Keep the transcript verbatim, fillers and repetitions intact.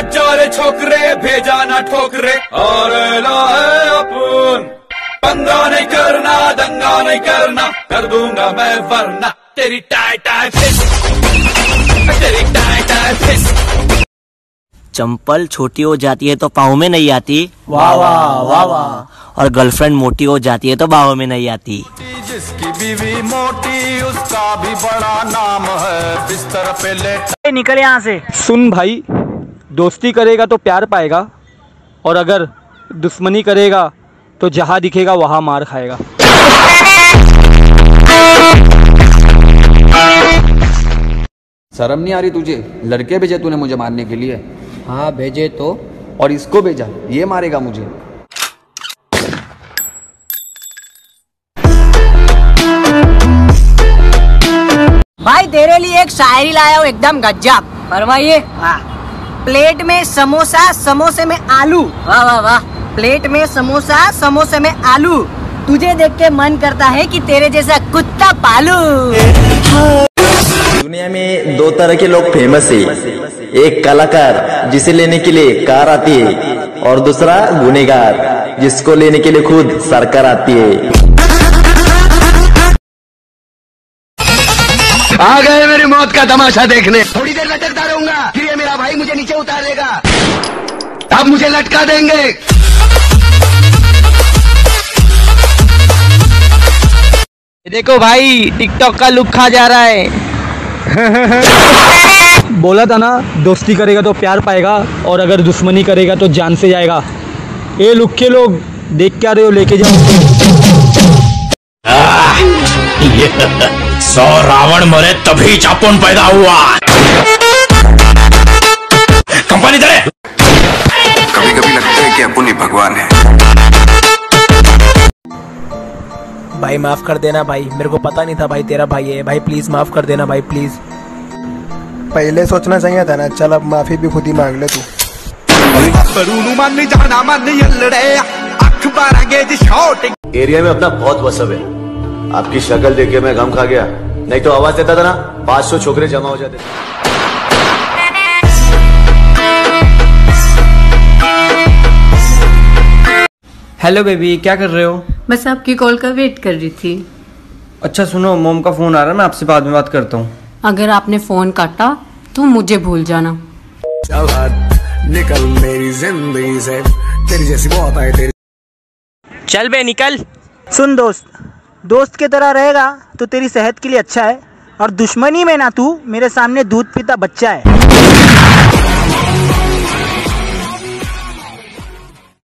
बच्चा छोकरे भेजा ना ठोकरे और लाए अपन पंगा नहीं करना दंगा नहीं करना कर दूंगा मैं वरना तेरी टाई टाई फिस तेरी टाई टाई फिस। चंपल छोटी हो जाती है तो पाँव में नहीं आती, वाह वाह वाह वाह। और गर्लफ्रेंड मोटी हो जाती है तो बाहों में नहीं आती। जिसकी बीवी मोटी उसका भी बड़ा नाम है बिस्तर पे लेट। निकल यहाँ से। सुन भाई, दोस्ती करेगा तो प्यार पाएगा, और अगर दुश्मनी करेगा तो जहाँ दिखेगा वहाँ मार खाएगा। शर्म नहीं आ रही तुझे? लड़के भेजे तूने मुझे मारने के लिए? हाँ भेजे तो। और इसको भेजा, ये मारेगा मुझे। भाई तेरे लिए एक शायरी लाया हूँ एकदम गजब। फरमाइए। हाँ। प्लेट में समोसा समोसे में आलू। वाह वाह वाह। प्लेट में समोसा समोसे में आलू, तुझे देख के मन करता है कि तेरे जैसा कुत्ता पालू। दुनिया में दो तरह के लोग फेमस है, एक कलाकार जिसे लेने के लिए कार आती है, और दूसरा गुनेगार जिसको लेने के लिए खुद सरकार आती है। आ गए मेरी मौत का तमाशा देखने। थोड़ी देर लटकता रहूंगा, फिर ये मेरा भाई मुझे नीचे उतार देगा, अब मुझे लटका देंगे। देखो भाई, टिकटॉक का लुक खा जा रहा है। बोला था ना, दोस्ती करेगा तो प्यार पाएगा, और अगर दुश्मनी करेगा तो जान से जाएगा। ये लुक के लोग देख क्या रहे हो, लेके जाओ। सौ रावण मरे तभी चापुन पैदा हुआ। कंपनी दे। कभी कभी लगता है कि अपन ही भगवान है। भाई माफ कर देना भाई, मेरे को पता नहीं था भाई तेरा भाई है। भाई प्लीज माफ कर देना भाई, प्लीज। पहले सोचना चाहिए था ना। चल अब माफी भी खुद ही मांग ले तू। एरिया में अपना बहुत वसब है। आपकी शक्ल देख के मैं गम खा गया, नहीं तो आवाज देता था ना, पाँच सौ छोकरे जमा हो जाते। हेलो बेबी, क्या कर रहे हो? बस आपकी कॉल का वेट कर रही थी। अच्छा सुनो, मोम का फोन आ रहा है, मैं आपसे बाद में बात करता हूँ। अगर आपने फोन काटा तो मुझे भूल जाना। चल निकल मेरी जिंदगी से, तेरी जैसी बहुत आए तेरी। चल बे निकल। सुन दोस्त, दोस्त की तरह रहेगा तो तेरी सेहत के लिए अच्छा है, और दुश्मनी में ना तू मेरे सामने दूध पीता बच्चा है।